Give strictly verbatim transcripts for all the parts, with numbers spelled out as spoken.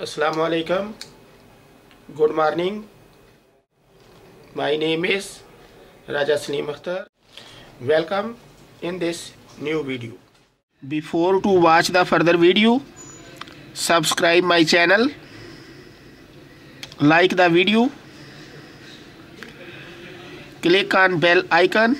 Assalamu alaikum. Good morning. My name is Raja Salim Akhtar. Welcome in this new video. Before to watch the further video, subscribe my channel, like the video, click on bell icon,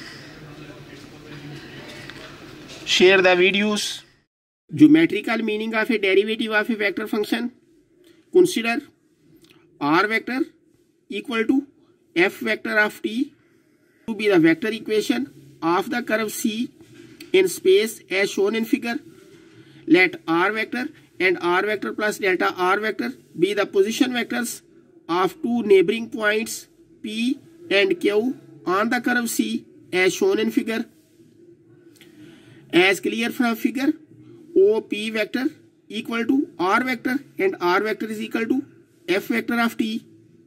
share the videos. Geometrical meaning of a derivative of a vector function. Consider r vector equal to f vector of t to be the vector equation of the curve C in space as shown in figure. Let r vector and r vector plus delta r vector be the position vectors of two neighboring points P and Q on the curve C as shown in figure. As clear from figure, O P vector equal to r vector and r vector is equal to f vector of t.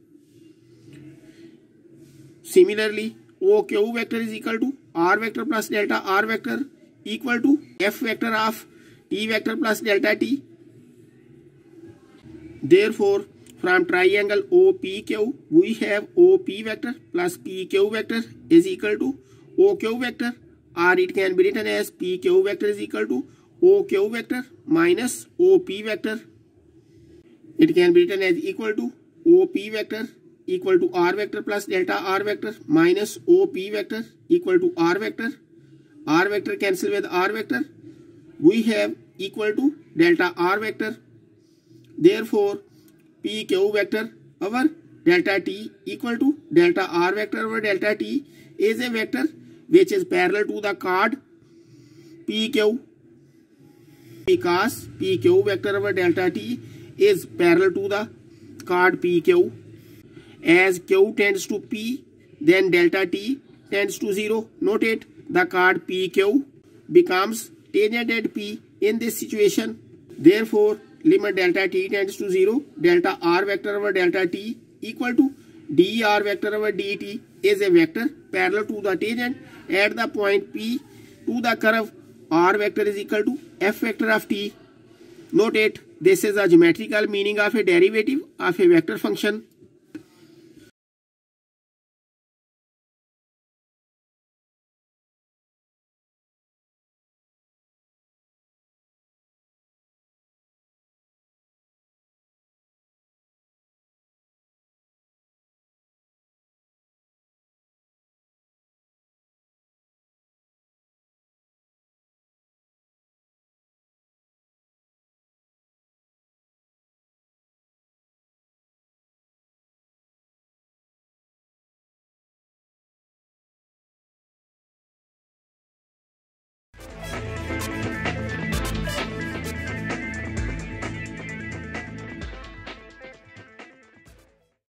Similarly, O Q vector is equal to r vector plus delta r vector equal to f vector of t vector plus delta t. Therefore, from triangle O P Q, we have O P vector plus P Q vector is equal to O Q vector, or it can be written as P Q vector is equal to O Q vector minus O P vector. It can be written as equal to O P vector equal to r vector plus delta r vector minus O P vector equal to r vector. R vector cancel with r vector. We have equal to delta r vector. Therefore, P Q vector over delta t equal to delta r vector over delta t is a vector which is parallel to the chord P Q. Because P Q vector over delta t is parallel to the chord P Q. As Q tends to P, then delta t tends to zero. Note it, the chord P Q becomes tangent at P in this situation. Therefore, limit delta t tends to zero, delta r vector over delta t equal to dr vector over dt is a vector parallel to the tangent at the point P to the curve r vector is equal to f vector of t. Note it, this is a geometrical meaning of a derivative of a vector function.